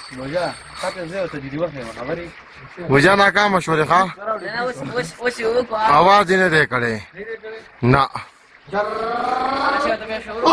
نوجا تاسو زه ته دې وخت خبرې وجا ناکام شولې ښا نه اوس یو کو आवाज نه دی کړي نه چې ته بیا شروع